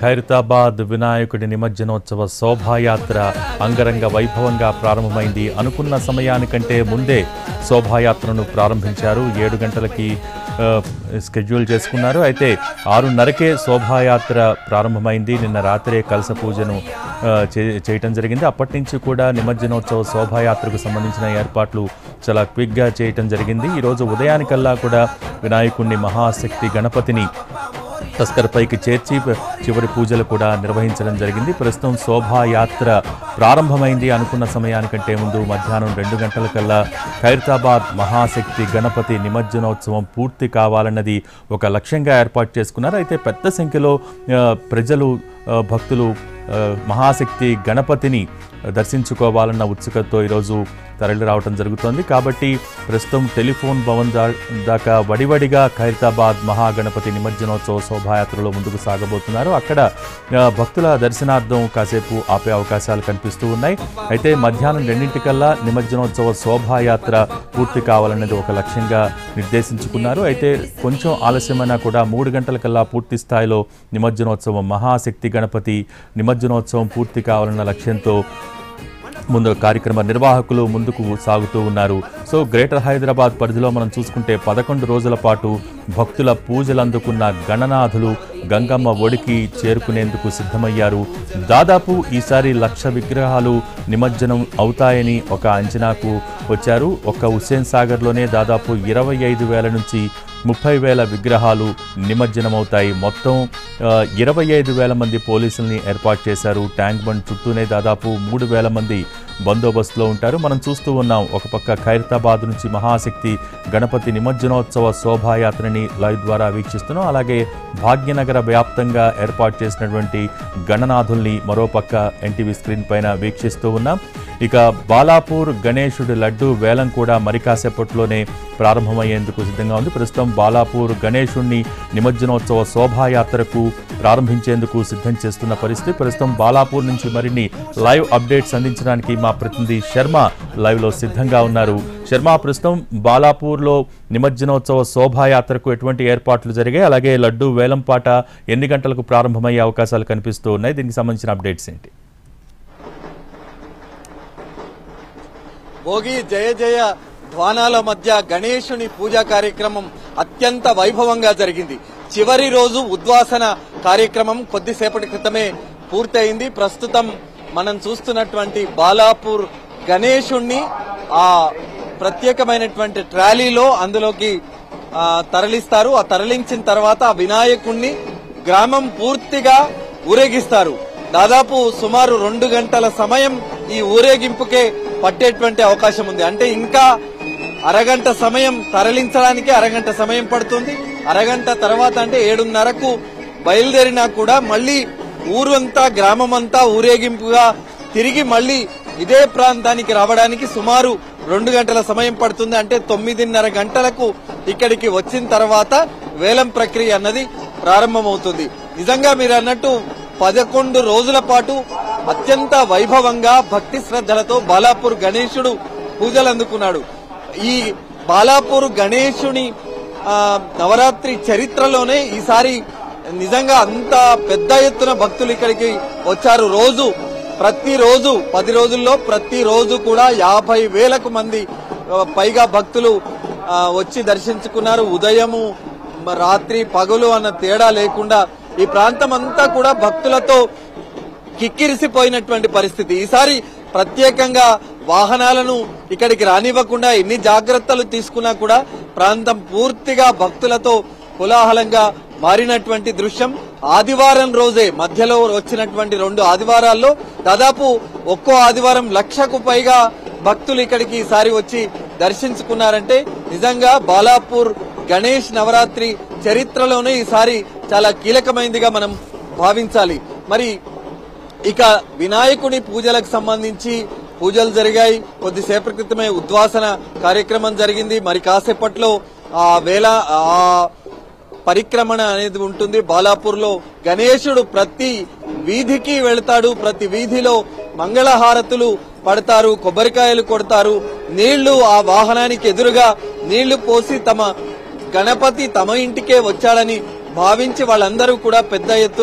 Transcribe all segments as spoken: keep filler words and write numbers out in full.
ఖైరతాబాద్ వినాయకుడి నిమజ్జనోత్సవ శోభాయాత్ర అంగరంగ వైభవంగా ప్రారంభమైంది. అనుకున్న సమయానికంటే ముందే శోభాయాత్రను ప్రారంభించారు. ఏడు గంటలకి స్కెడ్యూల్ చేసుకున్నారు. అయితే ఆరున్నరకే శోభాయాత్ర ప్రారంభమైంది. నిన్న రాత్రే కలశ పూజను చేయటం జరిగింది. అప్పటి నుంచి కూడా నిమజ్జనోత్సవ శోభాయాత్రకు సంబంధించిన ఏర్పాట్లు చాలా క్విక్గా చేయటం జరిగింది. ఈరోజు ఉదయానికల్లా కూడా వినాయకుడిని మహాశక్తి గణపతిని తస్కర్పైకి చేర్చి చివరి పూజలు కూడా నిర్వహించడం జరిగింది. ప్రస్తుతం శోభాయాత్ర ప్రారంభమైంది. అనుకున్న సమయానికంటే ముందు మధ్యాహ్నం రెండు గంటలకల్లా ఖైరతాబాద్ మహాశక్తి గణపతి నిమజ్జనోత్సవం పూర్తి కావాలన్నది ఒక లక్ష్యంగా ఏర్పాటు చేసుకున్నారు. అయితే పెద్ద సంఖ్యలో ప్రజలు భక్తులు మహాశక్తి గణపతిని దర్శించుకోవాలన్న ఉత్సుకతతో ఈరోజు తరలి రావడం జరుగుతోంది. కాబట్టి ప్రస్తుతం టెలిఫోన్ భవన్ దాకా వడివడిగా ఖైరతాబాద్ మహాగణపతి నిమజ్జనోత్సవ శోభాయాత్రలో ముందుకు సాగబోతున్నారు. అక్కడ భక్తుల దర్శనార్థం కాసేపు ఆపే అవకాశాలు కనిపిస్తూ ఉన్నాయి. అయితే మధ్యాహ్నం రెండింటికల్లా నిమజ్జనోత్సవ శోభాయాత్ర పూర్తి కావాలనేది ఒక లక్ష్యంగా నిర్దేశించుకున్నారు. అయితే కొంచెం ఆలస్యమైనా కూడా మూడు గంటలకల్లా పూర్తి స్థాయిలో నిమజ్జనోత్సవం మహాశక్తి గణపతి నిమజ్జనోత్సవం పూర్తి కావాలన్న లక్ష్యంతో ముందు కార్యక్రమ నిర్వాహకులు ముందుకు సాగుతూ ఉన్నారు. సో గ్రేటర్ హైదరాబాద్ పరిధిలో మనం చూసుకుంటే పదకొండు రోజుల పాటు భక్తుల పూజలు అందుకున్న గణనాథులు గంగమ్మ ఒడికి చేరుకునేందుకు సిద్ధమయ్యారు. దాదాపు ఈసారి లక్ష విగ్రహాలు నిమజ్జనం అవుతాయని ఒక అంచనాకు వచ్చారు. ఒక్క హుస్సేన్ సాగర్లోనే దాదాపు ఇరవై ఐదు వేల నుంచి ముప్పై వేల విగ్రహాలు నిమజ్జనమవుతాయి. మొత్తం ఇరవై ఐదు వేల మంది పోలీసుల్ని ఏర్పాటు చేశారు. ట్యాంక్ బండ్ చుట్టూనే దాదాపు మూడు వేల మంది బందోబస్తులో ఉంటారు. మనం చూస్తూ ఉన్నాం. ఒక పక్క ఖైరతాబాద్ నుంచి మహాశక్తి గణపతి నిమజ్జనోత్సవ శోభాయాత్రని లైవ్ ద్వారా వీక్షిస్తున్నాం. అలాగే భాగ్యనగర వ్యాప్తంగా ఏర్పాటు చేసినటువంటి గణనాథుల్ని మరోపక్క ఎన్టీవీ స్క్రీన్ పైన వీక్షిస్తూ ఉన్నాం. ఇక బాలాపూర్ గణేశుడి లడ్డు వేలం కూడా మరి కాసేపట్లోనే ప్రారంభమయ్యేందుకు సిద్ధంగా ఉంది. ప్రస్తుతం బాలాపూర్ గణేశుడిని నిమజ్జనోత్సవ శోభాయాత్రకు ప్రారంభించేందుకు సిద్ధం చేస్తున్న పరిస్థితి. ప్రస్తుతం బాలాపూర్ నుంచి మరిన్ని లైవ్ అప్డేట్స్ అందించడానికి మా ప్రతినిధి శర్మ లైవ్లో సిద్ధంగా ఉన్నారు. శర్మ, ప్రస్తుతం బాలాపూర్లో నిమజ్జనోత్సవ శోభాయాత్రకు ఎటువంటి ఏర్పాట్లు జరిగాయి? అలాగే లడ్డు వేలంపాట ఎన్ని గంటలకు ప్రారంభమయ్యే అవకాశాలు కనిపిస్తూ ఉన్నాయి? దీనికి సంబంధించిన అప్డేట్స్ ఏంటి? భోగి జయ జయ ధ్వానాల మధ్య గణేశుని పూజా కార్యక్రమం అత్యంత వైభవంగా జరిగింది. చివరి రోజు ఉద్వాసన కార్యక్రమం కొద్దిసేపటి క్రితమే పూర్తయింది. ప్రస్తుతం మనం చూస్తున్నటువంటి బాలాపూర్ గణేశుణ్ణి ఆ ప్రత్యేకమైనటువంటి ట్రాలీలో అందులోకి తరలిస్తారు. ఆ తరలించిన తర్వాత ఆ వినాయకుణ్ణి గ్రామం పూర్తిగా ఊరేగిస్తారు. దాదాపు సుమారు రెండు గంటల సమయం ఈ ఊరేగింపుకే పట్టేటువంటి అవకాశం ఉంది. అంటే ఇంకా అరగంట సమయం తరలించడానికి అరగంట సమయం పడుతుంది. అరగంట తర్వాత అంటే ఏడున్నరకు బయలుదేరినా కూడా మళ్లీ ఊరంతా గ్రామం అంతా ఊరేగింపుగా తిరిగి మళ్లీ ఇదే ప్రాంతానికి రావడానికి సుమారు రెండు గంటల సమయం పడుతుంది. అంటే తొమ్మిదిన్నర గంటలకు ఇక్కడికి వచ్చిన తర్వాత వేలం ప్రక్రియ అన్నది ప్రారంభమవుతుంది. నిజంగా మీరు అన్నట్టు పదకొండు రోజుల పాటు అత్యంత వైభవంగా భక్తి శ్రద్ధలతో బాలాపూర్ గణేశుడు పూజలు అందుకున్నాడు. ఈ బాలాపూర్ గణేశుని నవరాత్రి చరిత్రలోనే ఈసారి నిజంగా అంత పెద్ద ఎత్తున భక్తులు ఇక్కడికి వచ్చారు. రోజు ప్రతిరోజు పది రోజుల్లో ప్రతిరోజు కూడా యాభై వేలకు మంది పైగా భక్తులు వచ్చి దర్శించుకున్నారు. ఉదయము రాత్రి పగలు అన్న తేడా లేకుండా ఈ ప్రాంతం అంతా కూడా భక్తులతో కిక్కిరిసిపోయినటువంటి పరిస్థితి. ఈసారి ప్రత్యేకంగా వాహనాలను ఇక్కడికి రానివ్వకుండా ఎన్ని జాగ్రత్తలు తీసుకున్నా కూడా ప్రాంతం పూర్తిగా భక్తులతో కోలాహలంగా మారినటువంటి దృశ్యం. ఆదివారం రోజే మధ్యలో వచ్చినటువంటి రెండు ఆదివారాల్లో దాదాపు ఒక్కో ఆదివారం లక్షకు పైగా భక్తులు ఇక్కడికి ఈసారి వచ్చి దర్శించుకున్నారంటే నిజంగా బాలాపూర్ గణేష్ నవరాత్రి చరిత్రలోనే ఈసారి చాలా కీలకమైనదిగా మనం భావించాలి. మరి ఇక వినాయకుని పూజలకు సంబంధించి పూజలు జరిగాయి. కొద్దిసేపటి క్రితమే ఉద్వాసన కార్యక్రమం జరిగింది. మరి కాసేపట్లో ఆ వేళ ఆ పరిక్రమణ అనేది ఉంటుంది. బాలాపూర్ లో గణేశుడు ప్రతి వీధికి వెళ్తాడు. ప్రతి వీధిలో మంగళహారతులు పడతారు, కొబ్బరికాయలు కొడతారు. నీళ్లు ఆ వాహనానికి ఎదురుగా నీళ్లు పోసి తమ గణపతి తమ ఇంటికే వచ్చాడని భావించి వాళ్ళందరూ కూడా పెద్ద ఎత్తున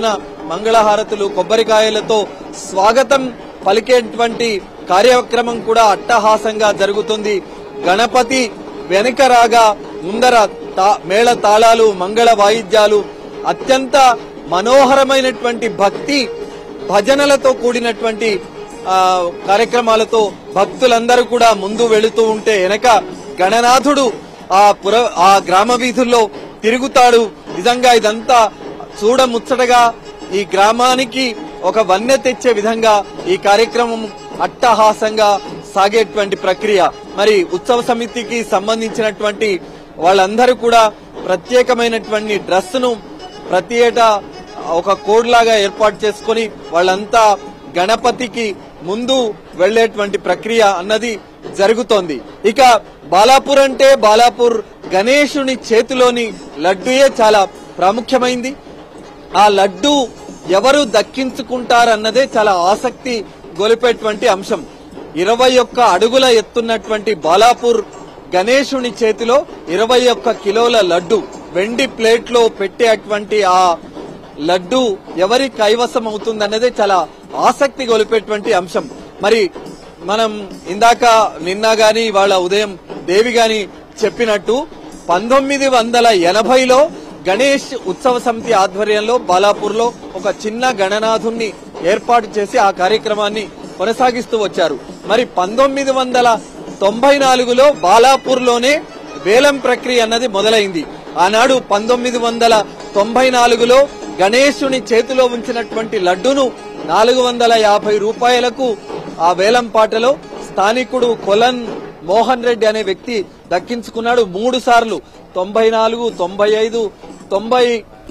మంగళహారతులు కొబ్బరికాయలతో స్వాగతం పలికేటువంటి కార్యక్రమం కూడా అట్టహాసంగా జరుగుతుంది. గణపతి వెనుక రాగా ముందర మేళ తాళాలు, మంగళ వాయిద్యాలు, అత్యంత మనోహరమైనటువంటి భక్తి భజనలతో కూడినటువంటి ఆ కార్యక్రమాలతో భక్తులందరూ కూడా ముందు వెళుతూ ఉంటే వెనక గణనాథుడు ఆ పుర ఆ గ్రామ వీధుల్లో తిరుగుతాడు. నిజంగా ఇదంతా చూడముచ్చటగా ఈ గ్రామానికి ఒక వన్నె తెచ్చే విధంగా ఈ కార్యక్రమం అట్టహాసంగా సాగేటువంటి ప్రక్రియ. మరి ఉత్సవ సమితికి సంబంధించినటువంటి వాళ్ళందరూ కూడా ప్రత్యేకమైనటువంటి డ్రెస్ ను ప్రతి ఏటా ఒక కోడ్ లాగా ఏర్పాటు చేసుకుని వాళ్ళంతా గణపతికి ముందు వెళ్లేటువంటి ప్రక్రియ అన్నది జరుగుతోంది. ఇక బాలాపూర్ అంటే బాలాపూర్ గణేశుని చేతిలోని లడ్డూయే చాలా ప్రాముఖ్యమైంది. ఆ లడ్డు ఎవరు దక్కించుకుంటారన్నదే చాలా ఆసక్తి గొలిపేటువంటి అంశం. ఇరవై ఒక్క అడుగుల ఎత్తున్నటువంటి బాలాపూర్ గణేశుని చేతిలో ఇరవై ఒక్క కిలోల లడ్డు వెండి ప్లేట్ లో పెట్టేటువంటి ఆ లడ్డు ఎవరి కైవసం అవుతుందన్నదే చాలా ఆసక్తి గొలిపేటువంటి అంశం. మరి మనం ఇందాక నిన్న గాని వాళ్ళ ఉదయం దేవి గాని చెప్పినట్టు పంతొమ్మిది వందల ఎనభైలో గణేష్ ఉత్సవ సమితి ఆధ్వర్యంలో బాలాపూర్ లో ఒక చిన్న గణనాథుణ్ణి ఏర్పాటు చేసి ఆ కార్యక్రమాన్ని కొనసాగిస్తూ వచ్చారు. మరి పంతొమ్మిది వందల తొంభై నాలుగులో బాలాపూర్ లోనే వేలం ప్రక్రియ అన్నది మొదలైంది. ఆనాడు పంతొమ్మిది వందల తొంభై నాలుగులో గణేశుని చేతిలో ఉంచినటువంటి లడ్డును నాలుగు వందల యాభై రూపాయలకు ఆ వేలం పాటలో స్థానికుడు కొలన్ మోహన్ రెడ్డి అనే వ్యక్తి దక్కించుకున్నాడు. మూడు సార్లు తొంభై నాలుగు తొంభై ఐదు తొంభై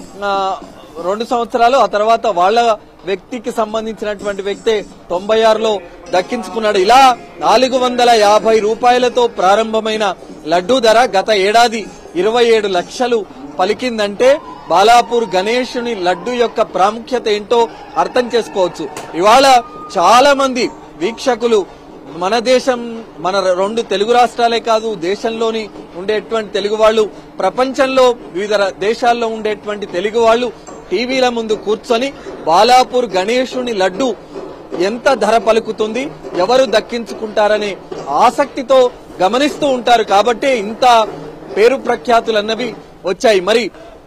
రెండు సంవత్సరాలు ఆ తర్వాత వాళ్ల వ్యక్తికి సంబంధించినటువంటి వ్యక్తే తొంభై ఆరులో దక్కించుకున్నాడు. ఇలా నాలుగు వందల యాభై రూపాయలతో ప్రారంభమైన లడ్డూ ధర గత ఏడాది ఇరవై ఏడు లక్షలు పలికిందంటే బాలాపూర్ గణేశుని లడ్డు యొక్క ప్రాముఖ్యత ఏంటో అర్థం చేసుకోవచ్చు. ఇవాళ చాలా మంది వీక్షకులు మన దేశం మన రెండు తెలుగు రాష్ట్రాలే కాదు దేశంలోని ఉండేటువంటి తెలుగు వాళ్ళు, ప్రపంచంలో వివిధ దేశాల్లో ఉండేటువంటి తెలుగు వాళ్ళు టీవీల ముందు కూర్చొని బాలాపూర్ గణేశుని లడ్డు ఎంత ధర పలుకుతుంది, ఎవరు దక్కించుకుంటారనే ఆసక్తితో గమనిస్తూ ఉంటారు. కాబట్టి ఇంత పేరు ప్రఖ్యాతులన్నవి వచ్చాయి. మరి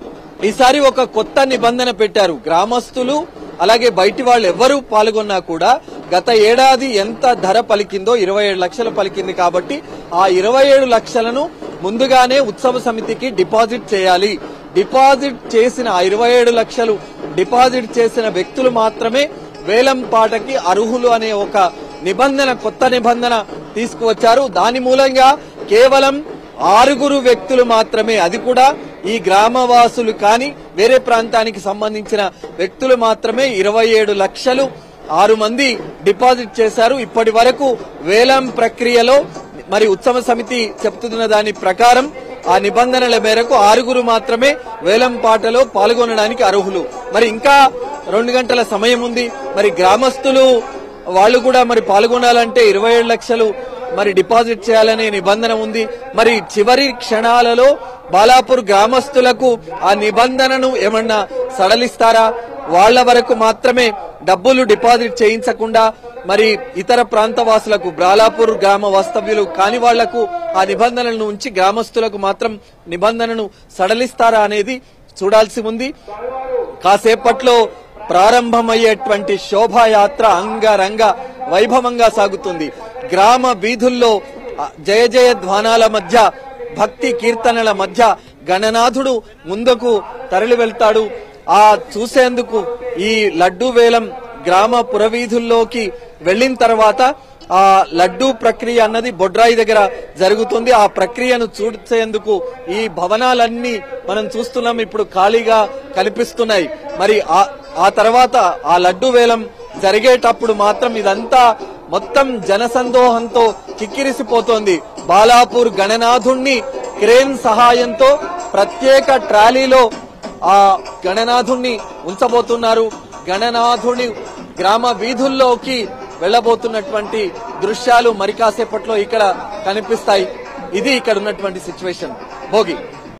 ఈసారి ఒక కొత్త నిబంధన పెట్టారు. గ్రామస్తులు అలాగే బయటి వాళ్ళు ఎవరు పాల్గొన్నా కూడా గత ఏడాది ఎంత ధర పలికిందో ఇరవై ఏడు లక్షలు పలికింది కాబట్టి ఆ ఇరవై ఏడు లక్షలను ముందుగానే ఉత్సవ సమితికి డిపాజిట్ చేయాలి. డిపాజిట్ చేసిన ఆ ఇరవై ఏడు లక్షలు డిపాజిట్ చేసిన వ్యక్తులు మాత్రమే వేలం పాటకి అర్హులు అనే ఒక నిబంధన, కొత్త నిబంధన తీసుకువచ్చారు. దాని మూలంగా కేవలం ఆరుగురు వ్యక్తులు మాత్రమే, అది కూడా ఈ గ్రామవాసులు కాని వేరే ప్రాంతానికి సంబంధించిన వ్యక్తులు మాత్రమే ఇరవై ఏడు లక్షలు ఆరు మంది డిపాజిట్ చేశారు. ఇప్పటి వరకు వేలం ప్రక్రియలో మరి ఉత్సవ సమితి చెప్తున్న దాని ప్రకారం ఆ నిబంధనల మేరకు ఆరుగురు మాత్రమే వేలం పాటలో పాల్గొనడానికి అర్హులు. మరి ఇంకా రెండు గంటల సమయం ఉంది. మరి గ్రామస్తులు వాళ్ళు కూడా మరి పాల్గొనాలంటే ఇరవై ఏడు లక్షలు మరి డిపాజిట్ చేయాలనే నిబంధన ఉంది. మరి చివరి క్షణాలలో బాలాపూర్ గ్రామస్తులకు ఆ నిబంధనను ఏమన్నా సడలిస్తారా? వాళ్ల వరకు మాత్రమే డబ్బులు డిపాజిట్ చేయించకుండా మరి ఇతర ప్రాంత వాసులకు, బాలాపూర్ గ్రామ వాస్తవ్యులు కాని వాళ్లకు ఆ నిబంధనలను ఉంచి గ్రామస్తులకు మాత్రం నిబంధనను సడలిస్తారా అనేది చూడాల్సి ఉంది. కాసేపట్లో ప్రారంభమయ్యేటువంటి శోభాయాత్ర అంగరంగ వైభవంగా సాగుతుంది. గ్రామ వీధుల్లో జయ జయ ధ్వానాల మధ్య, భక్తి కీర్తనల మధ్య గణనాథుడు ముందుకు తరలి వెళ్తాడు. ఆ చూసేందుకు ఈ లడ్డూ వేలం గ్రామ పురవీధుల్లోకి వెళ్లిన తర్వాత ఆ లడ్డూ ప్రక్రియ అన్నది బొడ్రాయి దగ్గర జరుగుతుంది. ఆ ప్రక్రియను చూసేందుకు ఈ భవనాలన్నీ మనం చూస్తున్నాం, ఇప్పుడు ఖాళీగా కనిపిస్తున్నాయి. మరి ఆ తర్వాత ఆ లడ్డూ వేలం జరిగేటప్పుడు మాత్రం ఇదంతా మొత్తం జనసందోహంతో కిక్కిరిసిపోతోంది. బాలాపూర్ గణనాథుణ్ణి క్రేన్ సహాయంతో ప్రత్యేక ట్రాలీలో ఆ గణనాథుణ్ణి ఉంచబోతున్నారు. గణనాథుని గ్రామ వీధుల్లోకి వెళ్లబోతున్నటువంటి దృశ్యాలు మరి కాసేపట్లో ఇక్కడ కనిపిస్తాయి. ఇది ఇక్కడ ఉన్నటువంటి సిచ్యువేషన్. భోగి.